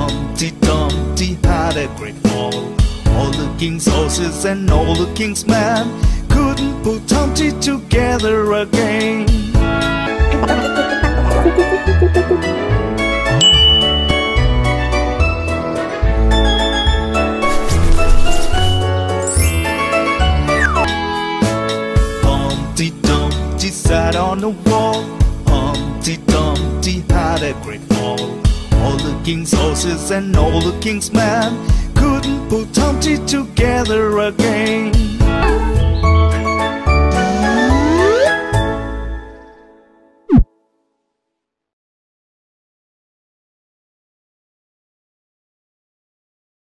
Humpty Dumpty had a great fall. All the king's horses and all the king's men couldn't put Humpty together again. Humpty Dumpty sat on a wall. Humpty Dumpty had a great fall. All the king's horses and all the king's men couldn't put Humpty together again.